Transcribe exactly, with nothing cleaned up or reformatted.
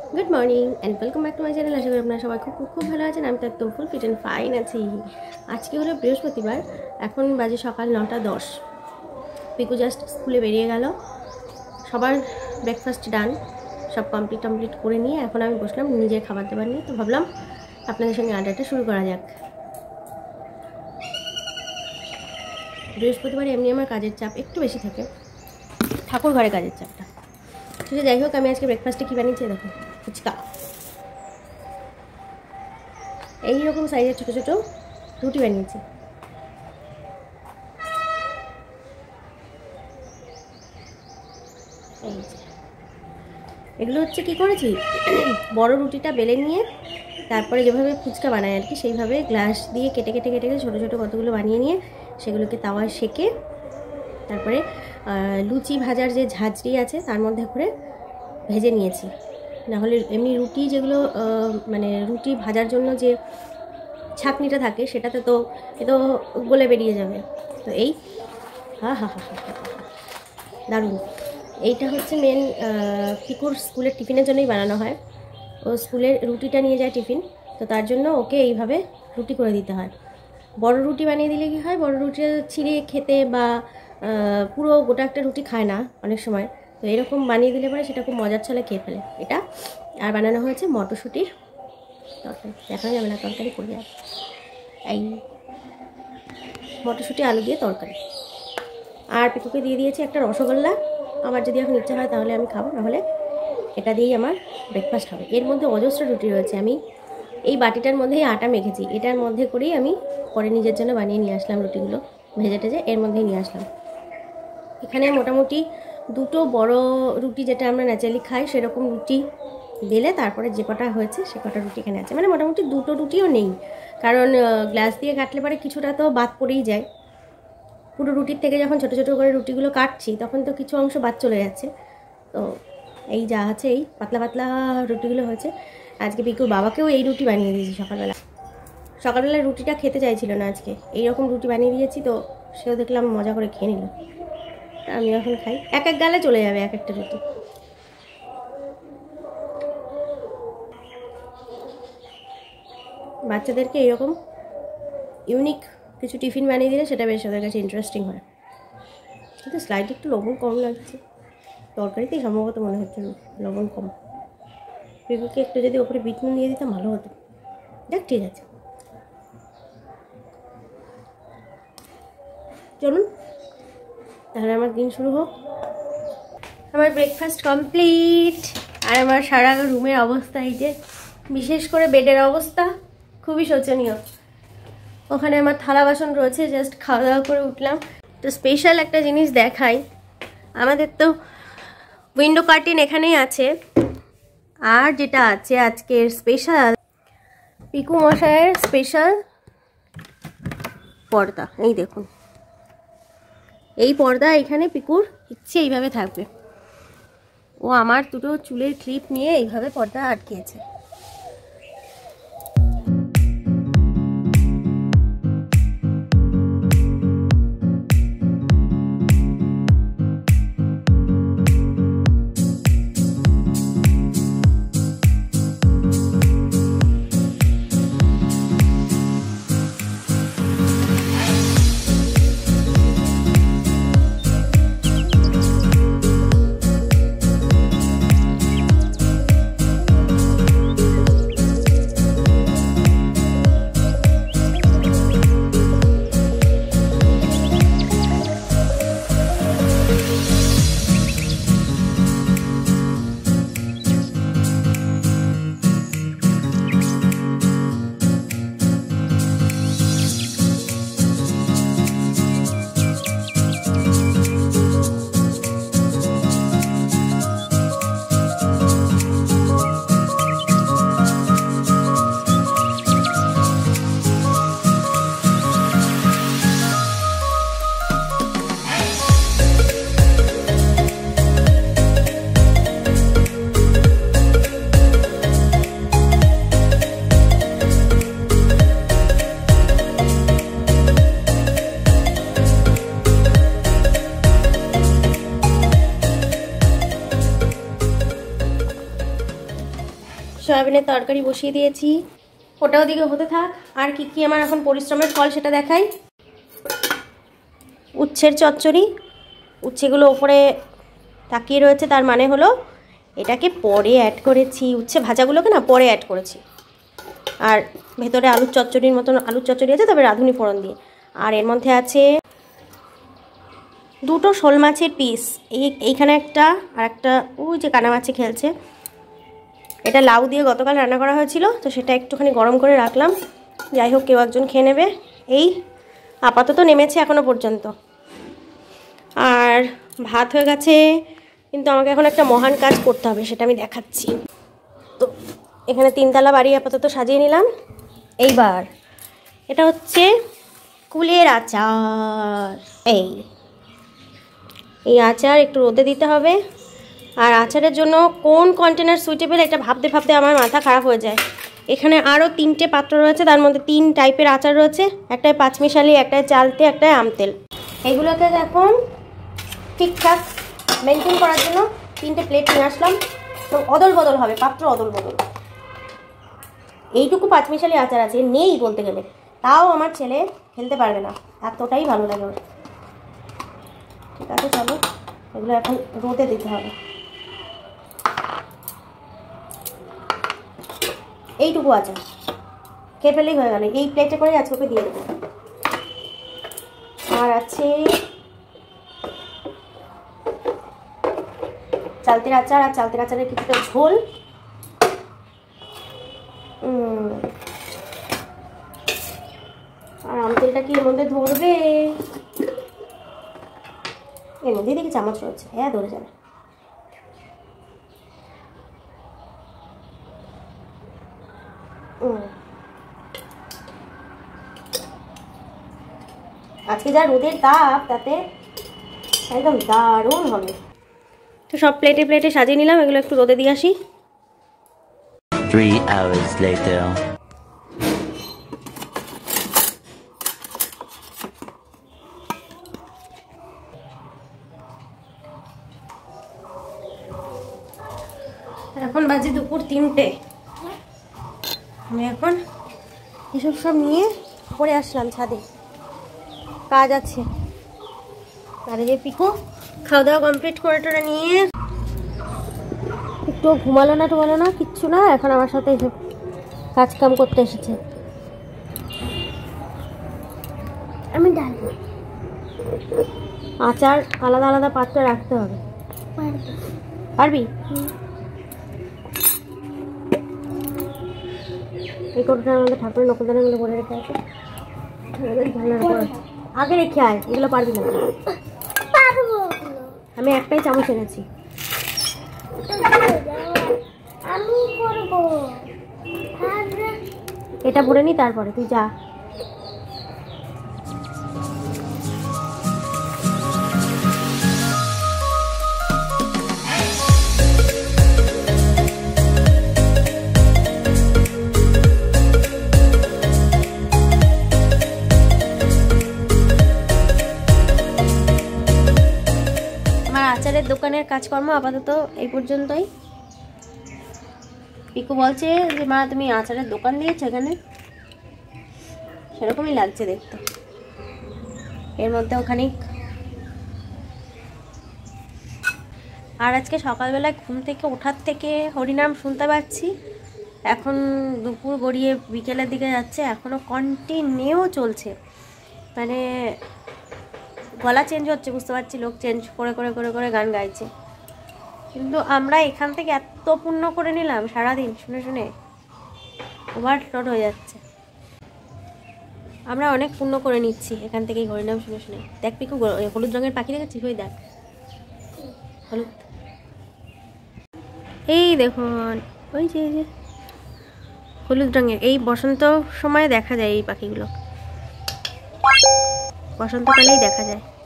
Good morning and welcome back to my channel. আশা করি আপনারা সবাই খুব খুব ভালো আছেন। আমি তো একদম ফুল ফিট অ্যান্ড ফাইন আছি। আজকে হলো বৃহস্পতিবার, এখন বাজে সকাল নটা দশ। পিকু জাস্ট স্কুলে বেরিয়ে গেল, সবার ব্রেকফাস্ট ডান, সব কমপ্লিট কমপ্লিট করে নিয়ে এখন আমি বসলাম নিজের খাবার দাবার নিয়ে। তো ভাবলাম আপনাদের সঙ্গে আড্ডাটা শুরু করা যাক। বৃহস্পতিবার এমনি আমার কাজের চাপ একটু বেশি থাকে, ঠাকুর ঘরে কাজের চাপটা। ঠিক যাই হোক, আমি আজকে ব্রেকফাস্টে কী বানিয়েছি দেখো, ফুচকা। এইরকম সাইজের ছোটো ছোটো রুটি বানিয়েছি। এই যে এগুলো হচ্ছে কী করেছি, বড় রুটিটা বেলে নিয়ে তারপরে যেভাবে ফুচকা বানায় আর কি, সেইভাবে গ্লাস দিয়ে কেটে কেটে কেটে কেটে ছোটো ছোটো কতগুলো বানিয়ে নিয়ে সেগুলোকে তাওয়ায় সেকে তারপরে লুচি ভাজার যে ঝাঁঝরি আছে তার মধ্যে করে ভেজে নিয়েছি। নাহলে এমনি রুটি যেগুলো মানে রুটি ভাজার জন্য যে ছাঁকনিটা থাকে সেটাতে তো এ তো গলে বেরিয়ে যাবে। তো এই হা হা হা হা দারুণ। এইটা হচ্ছে মেন পিকুর স্কুলের টিফিনের জন্যই বানানো হয়। ও স্কুলের রুটিটা নিয়ে যায় টিফিন, তো তার জন্য ওকে এইভাবে রুটি করে দিতে হয়। বড় রুটি বানিয়ে দিলে কি হয়, বড় রুটিটা ছিঁড়ে খেতে বা পুরো গোটা একটা রুটি খায় না অনেক সময়, তো এরকম বানিয়ে দিলে পরে সেটা খুব মজার ছলে খেয়ে ফেলে। এটা আর বানানো হয়েছে মটরশুঁটির তরকারি, দেখানো যাবে না তরকারি করে যাবে। এই মটরশুঁটি আলু দিয়ে তরকারি। আর পিকুকে দিয়ে দিয়েছি একটা রসগোল্লা, আমার যদি এখন ইচ্ছা হয় তাহলে আমি খাবো, নাহলে এটা দিয়েই আমার ব্রেকফাস্ট হবে। এর মধ্যে অজস্র রুটি রয়েছে, আমি এই বাটিটার মধ্যেই আটা মেখেছি, এটার মধ্যে করেই আমি পরে নিজের জন্য বানিয়ে নিয়ে আসলাম রুটিগুলো, ভেজে টেজে এর মধ্যেই নিয়ে আসলাম। এখানে মোটামুটি দুটো বড় রুটি, যেটা আমরা ন্যাচারালি খাই সেরকম রুটি বেলে তারপরে যে কটা হয়েছে সে কটা রুটি এখানে আছে। মানে মোটামুটি দুটো রুটিও নেই, কারণ গ্লাস দিয়ে কাটলে পরে কিছুটা তো বাদ পড়েই যায়। পুরো রুটির থেকে যখন ছোটো ছোটো করে রুটিগুলো কাটছি তখন তো কিছু অংশ বাদ চলে যাচ্ছে। তো এই যা আছে এই পাতলা পাতলা রুটিগুলো হয়েছে। আজকে পিকুর বাবাকেও এই রুটি বানিয়ে দিয়েছি সকালবেলা। সকালবেলায় রুটিটা খেতে চাইছিল না, আজকে এইরকম রুটি বানিয়ে দিয়েছি, তো সেও দেখলাম মজা করে খেয়ে নিল। আমি এখন খাই, এক এক গালে চলে যাবে এক একটা রুটি। বাচ্চাদেরকে এরকম ইউনিক কিছু টিফিন বানিয়ে দিলে সেটা বেশ ওদের কাছে ইন্টারেস্টিং হয়। কিন্তু স্লাইড একটু লবণ কম লাগছে, তরকারিতেই সম্ভবত মনে হচ্ছে লবণ কম। পিকুকে একটু যদি ওপরে বিট নুন দিয়ে দিতাম ভালো হতো। দেখ ঠিক আছে, চলুন তাহলে আমার দিন শুরু হোক। আমার ব্রেকফাস্ট কমপ্লিট, আর আমার সারা রুমের অবস্থা এই যে, বিশেষ করে বেডের অবস্থা খুবই শোচনীয়। ওখানে আমার থালা বাসন রয়েছে, জাস্ট খাওয়া দাওয়া করে উঠলাম। তো স্পেশাল একটা জিনিস দেখাই, আমাদের তো উইন্ডো কার্টেন এখানেই আছে, আর যেটা আছে আজকের স্পেশাল পিকু মশাইয়ের স্পেশাল পর্দা। এই দেখুন, এই পর্দা এখানে পিকুর ইচ্ছে এইভাবে থাকবে। ও আমার দুটো চুলের ক্লিপ নিয়ে এইভাবে পর্দা আটকেছে। সয়াবিনের তরকারি বসিয়ে দিয়েছি, ওটা ওদিকে হতে থাক। আর কি কি আমার এখন পরিশ্রমের ফল সেটা দেখাই। উচ্ছের চচ্চড়ি, উচ্ছেগুলো ওপরে তাকিয়ে রয়েছে, তার মানে হলো এটাকে পরে অ্যাড করেছি। উচ্ছে ভাজাগুলোকে না পরে অ্যাড করেছি। আর ভেতরে আলুর চচ্চড়ির মতন আলুর চচ্চড়ি আছে, তবে রাঁধুনি ফোড়ন দিয়ে। আর এর মধ্যে আছে দুটো শোল মাছের পিস, এই এইখানে একটা, আর একটা ওই যে কানা মাছে খেলছে। এটা লাউ দিয়ে গতকাল রান্না করা হয়েছিল, তো সেটা একটুখানি গরম করে রাখলাম, যাই হোক কেউ একজন খেয়ে নেবে। এই আপাতত নেমেছে এখনো পর্যন্ত। আর ভাত হয়ে গেছে, কিন্তু আমাকে এখন একটা মহান কাজ করতে হবে, সেটা আমি দেখাচ্ছি। তো এখানে তিনতলা বাড়ি আপাতত সাজিয়ে নিলাম। এইবার এটা হচ্ছে কুলের আচার। এই এই আচার একটু রোদে দিতে হবে। আর আচারের জন্য কোন কন্টেনার সুইটেবল এটা ভাবতে ভাবতে আমার মাথা খারাপ হয়ে যায়। এখানে আরও তিনটে পাত্র রয়েছে, তার মধ্যে তিন টাইপের আচার রয়েছে, একটায় পাঁচমিশালি, একটায় চালতে, একটায় আমতেল। এগুলোকে এখন ঠিকঠাক মেনটেন করার জন্য তিনটে প্লেট নিয়ে আসলাম। তো অদল বদল হবে, পাত্র অদল বদল। এইটুকু পাঁচমিশালি আচার আছে, নেই বলতে গেলে, তাও আমার ছেলে খেলতে পারবে না, এতটাই ভালো লাগে ওর। ঠিক আছে, চলো এগুলো এখন রোদে দিতে হবে। এইটুকু আচার খেয়ে ফেলেই হয়ে গেল, এই প্লেটে করে আজকে ওকে দিয়ে দেবো। আর আছে চালতের আচার, আর চালতের আচারের কিছুটা ঝোল। আর আমতেলটা কি এর মধ্যে ধরবে? এর মধ্যেই দেখি চামচ রয়েছে, হ্যাঁ ধরে যাবে। আজকে যা রোদের তাপ, তাতে একদম দারুণ হবে। তো সব প্লেটে প্লেটে সাজিয়ে নিলাম, এগুলো একটু রোদে দিয়ে আসি। Three hours later. এখন বাজে দুপুর তিনটে। আমি এখন এসব সব নিয়ে পরে আসলাম ছাদে, কাজ আছে। আর যে পিকো খাওয়া দাওয়া কমপ্লিট করে টোরা নিয়ে একটু ঘুমালো না টুমালো না, কিচ্ছু না, এখন আমার সাথে এসব কাজ কাম করতে এসেছে। আমি ডাল আচার আলাদা আলাদা পাত্রে রাখতে হবে। পারবি? এই কোটাটার মধ্যে ঠাকুরের নকলদানের মধ্যে করে রেখে আছে, আগে রেখে আয়, এগুলো পারবি না। আমি একটাই চামচ এনেছি। এটা ভরে নি, তারপরে তুই যা। আচারের দোকানের কাজকর্ম আপাতত এই পর্যন্তই। পিকু বলছে যে মা তুমি আচারের দোকান দিয়েছো এখানে, সেরকমই লাগছে দেখতে। এর মধ্যে খানিক। আর আজকে সকালবেলায় ঘুম থেকে ওঠার থেকে হরিনাম শুনতে পাচ্ছি। এখন দুপুর গড়িয়ে বিকেলের দিকে যাচ্ছে, এখনও কন্টিনিউ চলছে। মানে গলা চেঞ্জ হচ্ছে, বুঝতে পারছি, লোক চেঞ্জ করে করে করে করে গান গাইছে। কিন্তু আমরা এখান থেকে এত পুণ্য করে নিলাম সারাদিন শুনে শুনে, ওভারলোড হয়ে যাচ্ছে। আমরা অনেক পুণ্য করে নিচ্ছি এখান থেকেই হরিনাম শুনে শুনে। দেখ পিকু, হলুদ রঙের পাখি দেখেছিস? ওই দেখ হলুদ, এই দেখুন ওই যে এই যে হলুদ রঙের। এই বসন্ত সময়ে দেখা যায় এই পাখিগুলো, বসন্তকালেই দেখা যায়।